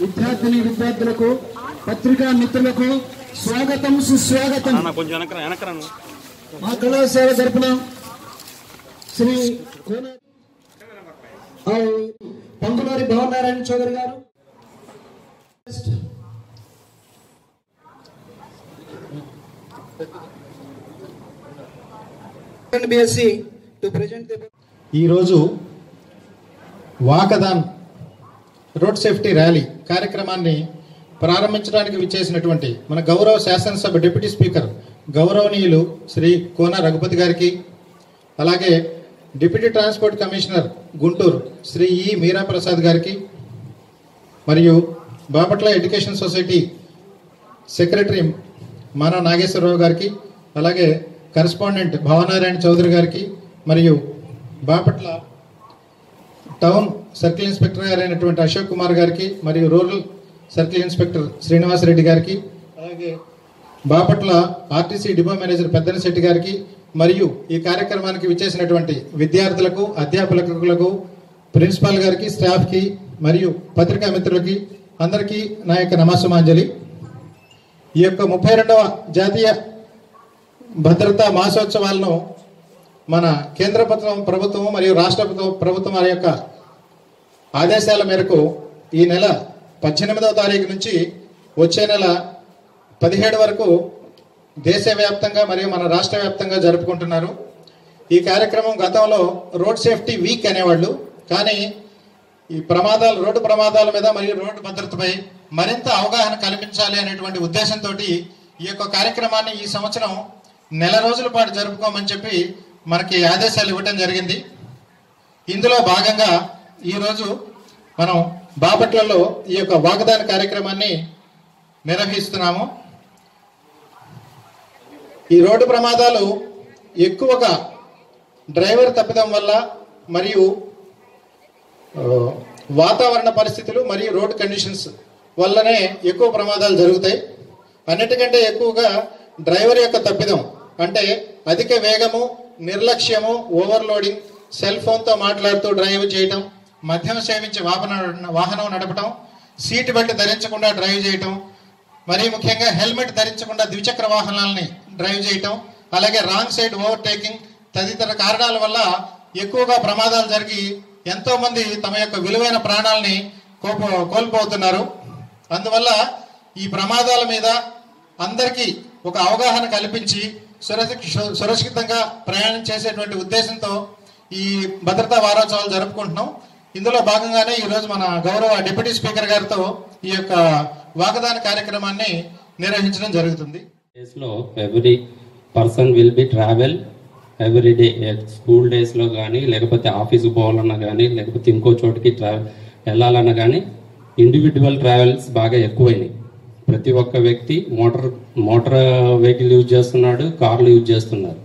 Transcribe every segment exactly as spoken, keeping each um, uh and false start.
విద్యార్థిని విద్యార్థులకు పత్రికా మిత్రులకు స్వాగతం సుస్వాగతం. మా కళాశాల తరపున శ్రీ పంగులూరి భవనారాయణ చౌదరి గారు ఈరోజు వాకదాన్ రోడ్ సేఫ్టీ ర్యాలీ కార్యక్రమాన్ని ప్రారంభించడానికి విచ్చేసినటువంటి మన గౌరవ శాసనసభ డిప్యూటీ స్పీకర్ గౌరవనీయులు శ్రీ కోన రఘుపతి గారికి, అలాగే deputy transport commissioner Guntur Shri E Meeraprasad గారికి, మరియు Bapatla education society secretary Mana Nageswararao గారికి, అలాగే కరెస్పాండెంట్ భవనారాయణ చౌదరి గారికి, మరియు బాపట్ల టౌన్ సర్కిల్ ఇన్స్పెక్టర్ గారు అయినటువంటి అశోక్ కుమార్ గారికి, మరియు రూరల్ సర్కిల్ ఇన్స్పెక్టర్ శ్రీనివాసరెడ్డి గారికి, అలాగే Bapatla RTC depot manager Peddana Setty గారికి, మరియు ఈ కార్యక్రమానికి విచ్చేసినటువంటి విద్యార్థులకు, అధ్యాపకులకు, ప్రిన్సిపాల్ గారికి, స్టాఫ్కి, మరియు పత్రికా మిత్రులకి అందరికీ నా యొక్క నమస్సుమాంజలి. ఈ యొక్క ముప్పై రెండవ జాతీయ భద్రతా మాసోత్సవాలను మన కేంద్ర ప్రభుత్వం మరియు రాష్ట్ర ప్రభుత్వం వారి యొక్క ఆదేశాల మేరకు ఈ నెల పద్దెనిమిదవ తారీఖు నుంచి వచ్చే నెల పదిహేడు వరకు దేశవ్యాప్తంగా మరియు మన రాష్ట్ర వ్యాప్తంగా జరుపుకుంటున్నారు. ఈ కార్యక్రమం గతంలో రోడ్ సేఫ్టీ వీక్ అనేవాళ్ళు, కానీ ఈ ప్రమాదాలు రోడ్డు ప్రమాదాల మీద మరియు రోడ్డు భద్రతపై మరింత అవగాహన కల్పించాలి అనేటువంటి ఉద్దేశంతో ఈ యొక్క కార్యక్రమాన్ని ఈ సంవత్సరం నెల రోజుల పాటు జరుపుకోమని చెప్పి మనకి ఆదేశాలు ఇవ్వటం జరిగింది. ఇందులో భాగంగా ఈరోజు మనం బాపట్లలో ఈ యొక్క వాగ్దాన కార్యక్రమాన్ని నిర్వహిస్తున్నాము. ఈ రోడ్డు ప్రమాదాలు ఎక్కువగా డ్రైవర్ తప్పిదం వల్ల మరియు వాతావరణ పరిస్థితులు మరియు రోడ్ కండిషన్స్ వల్లనే ఎక్కువ ప్రమాదాలు జరుగుతాయి. అన్నిటికంటే ఎక్కువగా డ్రైవర్ యొక్క తప్పిదం అంటే అధిక వేగము, నిర్లక్ష్యము, ఓవర్లోడింగ్, సెల్ ఫోన్తో మాట్లాడుతూ డ్రైవ్ చేయటం, మద్యం సేవించి వాహన వాహనం నడపటం, సీట్ బెల్ట్ ధరించకుండా డ్రైవ్ చేయటం, మరీ ముఖ్యంగా హెల్మెట్ ధరించకుండా ద్విచక్ర వాహనాలని డ్రైవ్ చేయటం, అలాగే రాంగ్ సైడ్ ఓవర్టేకింగ్ తదితర కారణాల వల్ల ఎక్కువగా ప్రమాదాలు జరిగి ఎంతో మంది తమ యొక్క విలువైన ప్రాణాలని కోల్పో కోల్పోతున్నారు. అందువల్ల ఈ ప్రమాదాల మీద అందరికీ ఒక అవగాహన కల్పించి సురక్షితంగా ప్రయాణం చేసేటువంటి ఉద్దేశంతో ఈ భద్రతా వారోత్సవాలు జరుపుకుంటున్నాం. ఇందులో భాగంగానే ఈరోజు మన గౌరవ డిప్యూటీ స్పీకర్ గారితో ఈ యొక్క వాగ్దాన కార్యక్రమాన్ని నిర్వహించడం జరుగుతుంది. Every person will be travel every day, school డేస్లో కానీ, లేకపోతే ఆఫీస్కి పోవాలన్నా కానీ, లేకపోతే ఇంకో చోటుకి ట్రావెల్ వెళ్ళాలన్నా కానీ ఇండివిజువల్ ట్రావెల్స్ బాగా ఎక్కువైనాయి. ప్రతి ఒక్క వ్యక్తి మోటార్ మోటార్ వెహికల్ యూజ్ చేస్తున్నాడు, కార్లు యూజ్ చేస్తున్నారు.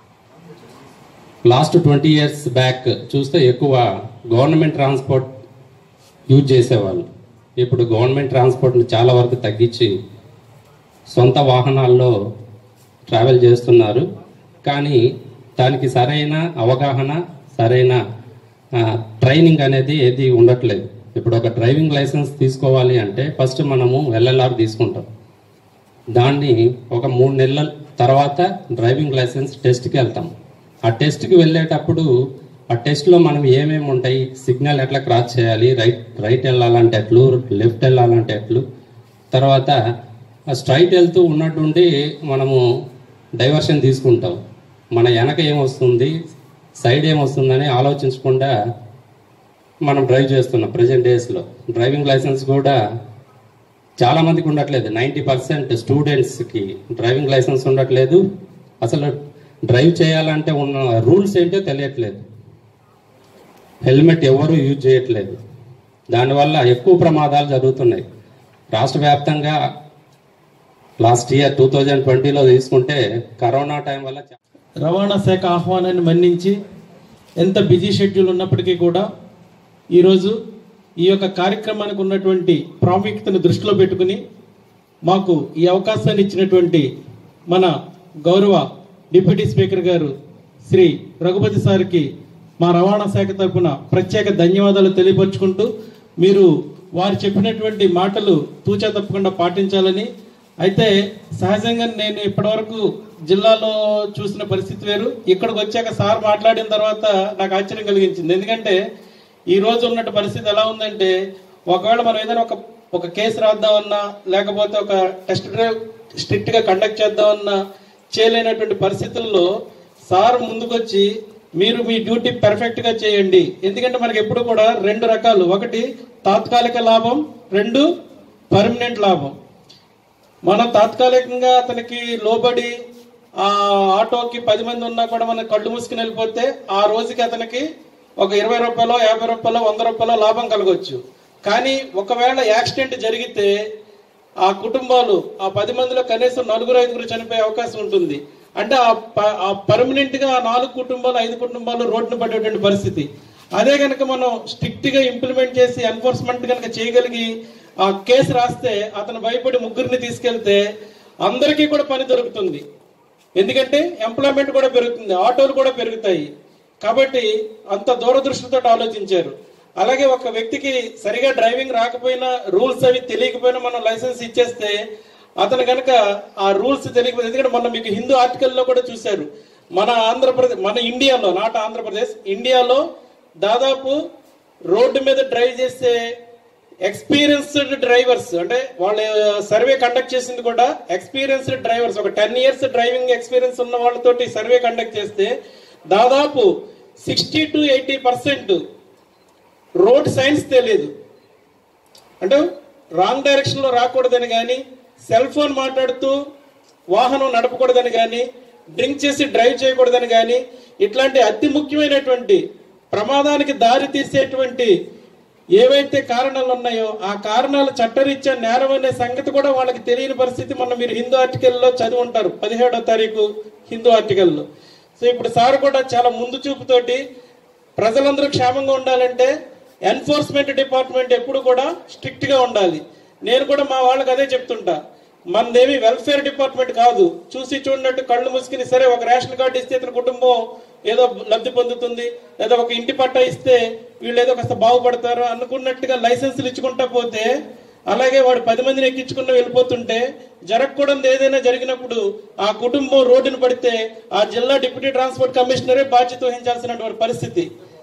లాస్ట్ ట్వంటీ ఇయర్స్ బ్యాక్ చూస్తే ఎక్కువ గవర్నమెంట్ ట్రాన్స్పోర్ట్ యూజ్ చేసేవాళ్ళు. ఇప్పుడు గవర్నమెంట్ ట్రాన్స్పోర్ట్ని చాలా వరకు తగ్గించి సొంత వాహనాల్లో ట్రావెల్ చేస్తున్నారు. కానీ దానికి సరైన అవగాహన, సరైన ట్రైనింగ్ అనేది ఏది ఉండట్లేదు. ఇప్పుడు ఒక డ్రైవింగ్ లైసెన్స్ తీసుకోవాలి అంటే ఫస్ట్ మనము ఎల్ఎల్ఆర్ తీసుకుంటాం. దాన్ని ఒక మూడు నెలల తర్వాత డ్రైవింగ్ లైసెన్స్ టెస్ట్కి వెళ్తాం. ఆ టెస్ట్కి వెళ్ళేటప్పుడు ఆ టెస్ట్లో మనం ఏమేమి ఉంటాయి, సిగ్నల్ ఎట్లా క్రాస్ చేయాలి, రైట్ రైట్ వెళ్ళాలంటే ఎట్లు, లెఫ్ట్ వెళ్ళాలంటే ఎట్లు, తర్వాత స్ట్రైట్ వెళ్తూ ఉన్నట్టుండి మనము డైవర్షన్ తీసుకుంటాం. మన వెనక ఏమొస్తుంది, సైడ్ ఏమొస్తుందని ఆలోచించకుండా మనం డ్రైవ్ చేస్తున్నాం. ప్రజెంట్ డేస్లో డ్రైవింగ్ లైసెన్స్ కూడా చాలామందికి ఉండట్లేదు. నైంటీ పర్సెంట్ స్టూడెంట్స్కి డ్రైవింగ్ లైసెన్స్ ఉండట్లేదు. అసలు డ్రైవ్ చేయాలంటే ఉన్న రూల్స్ ఏంటో తెలియట్లేదు. హెల్మెట్ ఎవరు యూజ్ చేయట్లేదు. దానివల్ల ఎక్కువ ప్రమాదాలు జరుగుతున్నాయి. రాష్ట్ర వ్యాప్తంగా లాస్ట్ ఇయర్ టూ థౌజండ్ ట్వంటీలో తీసుకుంటే కరోనా టైం వల్ల రవాణా శాఖ ఆహ్వానాన్ని మన్నించి ఎంత బిజీ షెడ్యూల్ ఉన్నప్పటికీ కూడా ఈరోజు ఈ యొక్క కార్యక్రమానికి ఉన్నటువంటి ప్రాముఖ్యతను దృష్టిలో పెట్టుకుని మాకు ఈ అవకాశాన్ని ఇచ్చినటువంటి మన గౌరవ డిప్యూటీ స్పీకర్ గారు శ్రీ రఘుపతి సార్కి మా రవాణా శాఖ తరఫున ప్రత్యేక ధన్యవాదాలు తెలియపరుచుకుంటూ, మీరు వారు చెప్పినటువంటి మాటలు తూచా తప్పకుండా పాటించాలని. అయితే సహజంగా నేను ఇప్పటివరకు జిల్లాలో చూసిన పరిస్థితి వేరు, ఇక్కడికి వచ్చాక సార్ మాట్లాడిన తర్వాత నాకు ఆశ్చర్యం కలిగించింది. ఎందుకంటే ఈ రోజు ఉన్నట్టు పరిస్థితి ఎలా ఉందంటే, ఒకవేళ మనం ఏదైనా ఒక ఒక కేసు రాద్దామన్నా, లేకపోతే ఒక టెస్ట్ డ్రైవ్ స్ట్రిక్ట్ గా కండక్ట్ చేద్దామన్నా చేయలేనటువంటి పరిస్థితుల్లో సార్ ముందుకొచ్చి మీరు మీ డ్యూటీ పర్ఫెక్ట్ గా చేయండి. ఎందుకంటే మనకి ఎప్పుడు కూడా రెండు రకాలు, ఒకటి తాత్కాలిక లాభం, రెండు పర్మనెంట్ లాభం. మనం తాత్కాలికంగా అతనికి లోబడి ఆ ఆటోకి పది మంది ఉన్నా కూడా మనం కళ్ళు మూసుకుని వెళ్ళిపోతే ఆ రోజుకి అతనికి ఒక ఇరవై రూపాయలు యాభై రూపాయలు వంద రూపాయలు లాభం కలగవచ్చు. కానీ ఒకవేళ యాక్సిడెంట్ జరిగితే ఆ కుటుంబాలు ఆ పది మందిలో కనీసం నలుగురు ఐదుగురు చనిపోయే అవకాశం ఉంటుంది. అంటే ఆ పర్మనెంట్ గా ఆ నాలుగు కుటుంబాలు ఐదు కుటుంబాలు రోడ్డును పడేటువంటి పరిస్థితి. అదే కనుక మనం స్ట్రిక్ట్ గా ఇంప్లిమెంట్ చేసి ఎన్ఫోర్స్మెంట్ కనుక చేయగలిగి ఆ కేసు రాస్తే అతను భయపడి ముగ్గురిని తీసుకెళ్తే అందరికీ కూడా పని దొరుకుతుంది. ఎందుకంటే ఎంప్లాయ్మెంట్ కూడా పెరుగుతుంది, ఆటోలు కూడా పెరుగుతాయి. కాబట్టి అంత దూరదృష్టితో ఆలోచించారు. అలాగే ఒక వ్యక్తికి సరిగా డ్రైవింగ్ రాకపోయినా, రూల్స్ అవి తెలియకపోయినా మనం లైసెన్స్ ఇచ్చేస్తే అతను కనుక ఆ రూల్స్ తెలియకపోతే, ఎందుకంటే మొన్న మీకు హిందూ ఆర్టికల్లో కూడా చూశారు, మన ఆంధ్రప్రదేశ్ మన ఇండియాలో నాట్ ఆంధ్రప్రదేశ్ ఇండియాలో దాదాపు రోడ్డు మీద డ్రైవ్ చేసే ఎక్స్పీరియన్స్డ్ డ్రైవర్స్, అంటే వాళ్ళు సర్వే కండక్ట్ చేసింది కూడా ఎక్స్పీరియన్స్డ్ డ్రైవర్స్, ఒక టెన్ ఇయర్స్ డ్రైవింగ్ ఎక్స్పీరియన్స్ ఉన్న వాళ్ళతోటి సర్వే కండక్ట్ చేస్తే దాదాపు sixty to eighty percent road signs తెలియదు. అంటే రాంగ్ డైరెక్షన్ లో రాకూడదని కానీ, సెల్ ఫోన్ మాట్లాడుతూ వాహనం నడపకూడదని కానీ, డ్రింక్ చేసి డ్రైవ్ చేయకూడదని కానీ, ఇట్లాంటి అతి ముఖ్యమైనటువంటి ప్రమాదానికి దారి తీసేటువంటి ఏవైతే కారణాలు ఉన్నాయో ఆ కారణాలు చట్టరీత్యా నేరం అనే సంగతి కూడా వాళ్ళకి తెలియని పరిస్థితి మొన్న మీరు హిందూ ఆర్టికల్లో చదివి ఉంటారు, పదిహేడో తారీఖు హిందూ ఆర్టికల్లో. సో ఇప్పుడు సార్ కూడా చాలా ముందు చూపుతోటి ప్రజలందరూ క్షేమంగా ఉండాలంటే ఎన్ఫోర్స్మెంట్ డిపార్ట్మెంట్ ఎప్పుడు కూడా స్ట్రిక్ట్ గా ఉండాలి. నేను కూడా మా వాళ్ళకి అదే చెప్తుంటా, మనదేమి వెల్ఫేర్ డిపార్ట్మెంట్ కాదు, చూసి చూడనట్టు కళ్ళు మూసుకుని సరే ఒక రేషన్ కార్డు ఇస్తే ఇతని కుటుంబం ఏదో లబ్ధి పొందుతుంది, లేదా ఒక ఇంటి పట్టా ఇస్తే వీళ్ళు ఏదో కాస్త బాగుపడతారు అనుకున్నట్టుగా లైసెన్సులు ఇచ్చుకుంటా పోతే, అలాగే వాడు పది మందిని ఎక్కించుకున్న వెళ్ళిపోతుంటే జరగకూడదు ఏదైనా జరిగినప్పుడు ఆ కుటుంబం రోడ్డును పడితే ఆ జిల్లా డిప్యూటీ ట్రాన్స్పోర్ట్ కమిషనరే బాధ్యత వహించాల్సినటువంటి పరిస్థితి.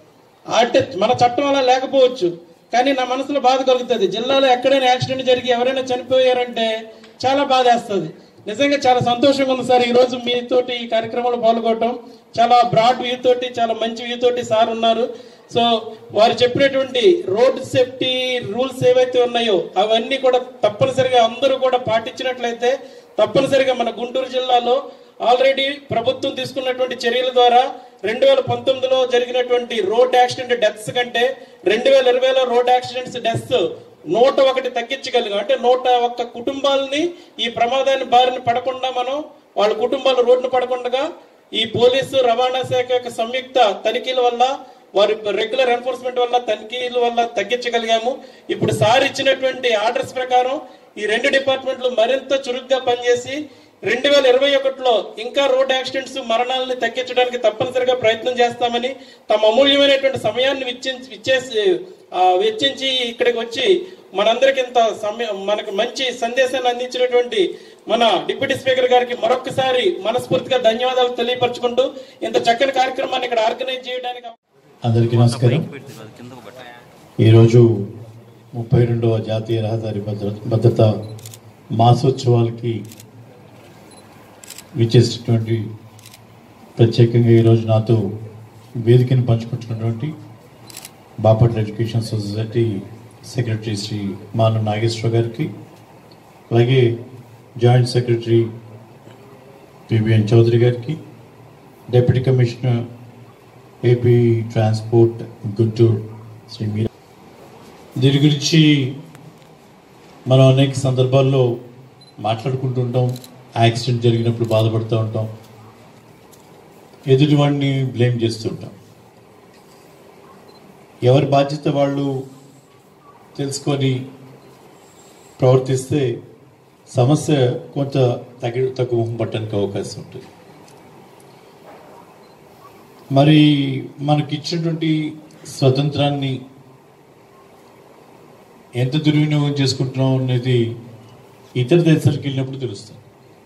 అంటే మన చట్టం అలా లేకపోవచ్చు, కానీ నా మనసులో బాధ కలుగుతుంది. జిల్లాలో ఎక్కడైనా యాక్సిడెంట్ జరిగి ఎవరైనా చనిపోయారంటే చాలా బాధ వేస్తుంది. నిజంగా చాలా సంతోషంగా ఉంది సార్, ఈ రోజు మీతోటి ఈ కార్యక్రమంలో పాల్గొనడం. చాలా బ్రాడ్ వ్యూ తోటి, చాలా మంచి వ్యూ తోటి సార్ ఉన్నారు. సో వారు చెప్పినటువంటి రోడ్ సేఫ్టీ రూల్స్ ఏవైతే ఉన్నాయో అవన్నీ కూడా తప్పనిసరిగా అందరూ కూడా పాటించినట్లయితే తప్పనిసరిగా మన గుంటూరు జిల్లాలో ఆల్రెడీ ప్రభుత్వం తీసుకున్నటువంటి చర్యల ద్వారా రెండు వేల పంతొమ్మిదిలో జరిగినటువంటి రోడ్ యాక్సిడెంట్ డెత్స్ కంటే రెండు వేల ఇరవైలో రోడ్ యాక్సిడెంట్స్ డెత్స్ నూట ఒకటి తగ్గించగలిగాం. అంటే నూట ఒక్క కుటుంబాలని ఈ ప్రమాదాన్ని బారిన పడకుండా మనం వాళ్ళ కుటుంబాలు రోడ్డును పడకుండా ఈ పోలీసు రవాణా శాఖ యొక్క సంయుక్త తనిఖీల వల్ల, వారి రెగ్యులర్ ఎన్ఫోర్స్మెంట్ వల్ల, తనిఖీల వల్ల తగ్గించగలిగాము. ఇప్పుడు సార్ ఇచ్చినటువంటి ఆర్డర్స్ ప్రకారం ఈ రెండు డిపార్ట్మెంట్లు మరింత చురుగ్గా పనిచేసి రెండు వేల ఇరవై ఒకటిలో ఇంకా రోడ్ యాక్సిడెంట్స్ మరణాలని తగ్గించడానికి తప్పనిసరిగా ప్రయత్నం చేస్తామని, తమ అమూల్యమైనటువంటి సమయాన్ని వెచ్చించి ఇచ్చేసి వెచ్చించి ఇక్కడికి వచ్చి మనందరికి ఇంత సమయం మనకు మంచి సందేశాన్ని అందించినటువంటి మన డిప్యూటీ స్పీకర్ గారికి మరొకసారి మనస్ఫూర్తిగా ధన్యవాదాలు తెలియపరచుకుంటూ ఇంత చక్కని కార్యక్రమాన్ని ఇక్కడ ఆర్గనైజ్ చేయడానికి. అందరికీ నమస్కారం. ఈరోజు ముప్పై రెండవ జాతీయ రహదారి భద్ర భద్రత మాసోత్సవాలకి విచ్చేసినటువంటి, ప్రత్యేకంగా ఈరోజు నాతో వేదికను పంచుకుంటున్నటువంటి Bapatla education society secretary Shri Manu Nageswara గారికి, అలాగే జాయింట్ సెక్రటరీ పిబిఎన్ చౌదరి గారికి, deputy commissioner AP transport Guntur Shri Meera. దీని గురించి మనం అనేక సందర్భాల్లో మాట్లాడుకుంటూ ఉంటాం. యాక్సిడెంట్ జరిగినప్పుడు బాధపడుతూ ఉంటాం, ఎదుటివాడిని బ్లేమ్ చేస్తుంటాం. ఎవరి బాధ్యత వాళ్ళు తెలుసుకొని ప్రవర్తిస్తే సమస్య కొంత తగ్గి తక్కువ పట్టడానికి అవకాశం ఉంటుంది. మరి మనకి ఇచ్చినటువంటి స్వతంత్రాన్ని ఎంత దుర్వినియోగం చేసుకుంటున్నాం అనేది ఇతర దేశాలకు వెళ్ళినప్పుడు తెలుస్తుంది.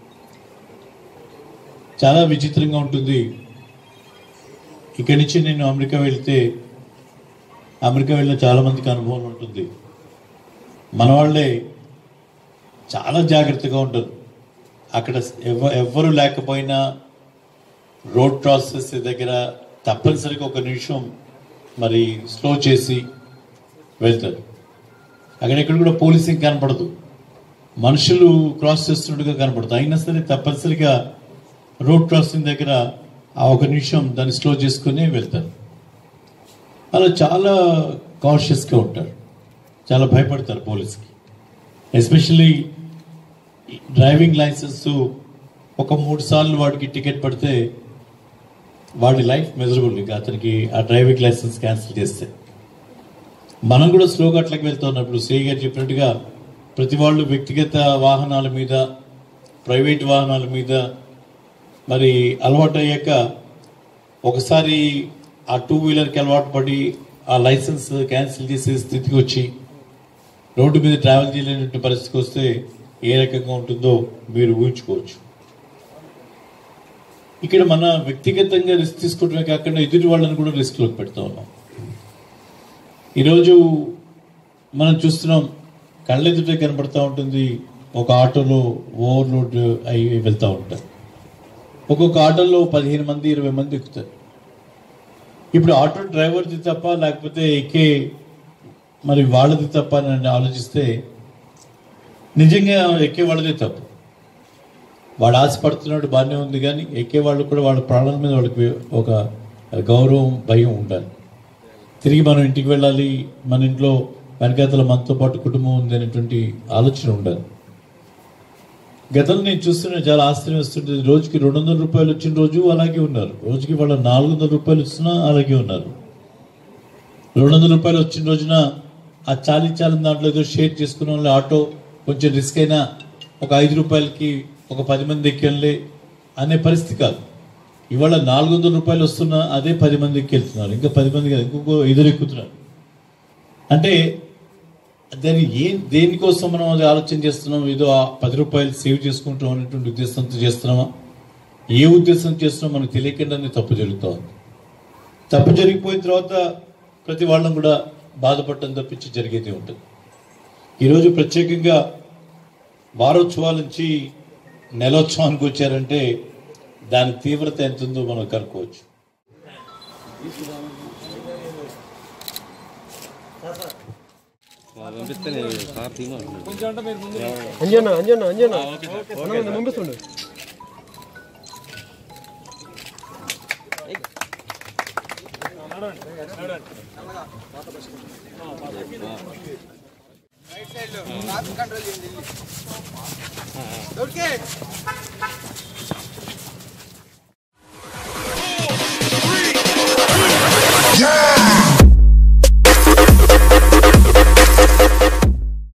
చాలా విచిత్రంగా ఉంటుంది. ఇక్కడి నుంచి నేను అమెరికా వెళ్తే అమెరికా వెళ్ళిన చాలామందికి అనుభవం ఉంటుంది. మన వాళ్ళే చాలా జాగ్రత్తగా ఉంటారు. అక్కడ ఎవ ఎవ్వరు లేకపోయినా రోడ్ క్రాసెస్ దగ్గర తప్పనిసరిగా ఒక నిమిషం మరి స్లో చేసి వెళ్తారు. అక్కడెక్కడ కూడా పోలీసింగ్ కనపడదు, మనుషులు క్రాస్ చేస్తున్నట్టుగా కనపడదు. అయినా సరే తప్పనిసరిగా రోడ్ క్రాసింగ్ దగ్గర ఆ ఒక నిమిషం దాన్ని స్లో చేసుకుని వెళ్తారు. అలా చాలా కాన్షియస్గా ఉంటారు, చాలా భయపడతారు పోలీస్కి. ఎస్పెషల్లీ డ్రైవింగ్ లైసెన్స్ ఒక మూడు సార్లు వాడికి టికెట్ పడితే వాడి లైఫ్ మెజరబుల్. ఇక అతనికి ఆ డ్రైవింగ్ లైసెన్స్ క్యాన్సిల్ చేస్తే మనం కూడా స్లోగా అట్లకి వెళ్తూ ఉన్నప్పుడు శ్రీ గారు చెప్పినట్టుగా ప్రతి వాళ్ళు వ్యక్తిగత వాహనాల మీద, ప్రైవేట్ వాహనాల మీద మరి అలవాటు అయ్యాక ఒకసారి ఆ టూ వీలర్కి అలవాటు పడి ఆ లైసెన్స్ క్యాన్సిల్ చేసే స్థితికి వచ్చి రోడ్డు మీద ట్రావెల్ చేయలేనటువంటి పరిస్థితికి వస్తే ఏ రకంగా ఉంటుందో మీరు ఊహించుకోవచ్చు. ఇక్కడ మన వ్యక్తిగతంగా రిస్క్ తీసుకోవడమే కాకుండా ఎదుటి వాళ్ళని కూడా రిస్క్లోకి పెడతా ఉన్నాం. ఈరోజు మనం చూస్తున్నాం, కళ్ళెదుటే కనపడతా ఉంటుంది, ఒక ఆటోలో ఓవర్లోడ్ అయి వెళ్తూ ఉంటారు. ఒక్కొక్క ఆటోలో పదిహేను మంది ఇరవై మంది ఎక్కుతారు. ఇప్పుడు ఆటో డ్రైవర్ది తప్ప లేకపోతే ఎక్కే మరి వాళ్ళది తప్ప అని ఆలోచిస్తే నిజంగా ఎక్కే వాళ్ళదే తప్పు. వాడు ఆశపడుతున్నాడు, బాగానే ఉంది, కానీ ఎక్కే వాళ్ళు కూడా వాళ్ళ ప్రాణాల మీద వాళ్ళకి ఒక గౌరవం, భయం ఉండాలి. తిరిగి మనం ఇంటికి వెళ్ళాలి, మన ఇంట్లో వెనకాతల మనతో పాటు కుటుంబం ఉంది అనేటువంటి ఆలోచన ఉండాలి. గతంలో నేను చూస్తున్నా చాలా ఆశ్చర్యం వస్తుంటుంది. రోజుకి రెండు వందల రూపాయలు వచ్చిన రోజు అలాగే ఉన్నారు, రోజుకి వాళ్ళ నాలుగు వందల రూపాయలు వచ్చినా అలాగే ఉన్నారు. రెండు వందల రూపాయలు వచ్చిన రోజున ఆ చాలీ చాలని దాంట్లో ఏదో షేర్ చేసుకున్న వాళ్ళు ఆటో కొంచెం రిస్క్ అయినా ఒక ఐదు రూపాయలకి ఒక పది మంది ఎక్కెళ్ళే అనే పరిస్థితి కాదు. ఇవాళ నాలుగు వందల రూపాయలు వస్తున్నా అదే పది మంది ఎక్కెళ్తున్నారు, ఇంకా పది మంది కాదు, ఇంకొక ఎదురు ఎక్కుతున్నారు. అంటే దాన్ని ఏ దేనికోసం మనం అది ఆలోచన చేస్తున్నాం? ఏదో ఆ పది రూపాయలు సేవ్ చేసుకుంటాం అనేటువంటి ఉద్దేశంతో చేస్తున్నామా? ఏ ఉద్దేశం చేస్తున్నాం మనకు తెలియకుండానే తప్పు జరుగుతూ ఉంది. తప్పు జరిగిపోయిన తర్వాత ప్రతి వాళ్ళం కూడా బాధపడటం తప్పించి జరిగేది ఉంటుంది. ఈరోజు ప్రత్యేకంగా వారోత్సవాల నుంచి నెలోత్సవానికి వచ్చారంటే దాని తీవ్రత ఎంత ఉందో మనం కనుక్కోవచ్చు. అంజనా అంజనా అంజనా పంపిస్తుండే రైట్ సైడ్ లో కంట్రోల్ చేయండి. ఓకే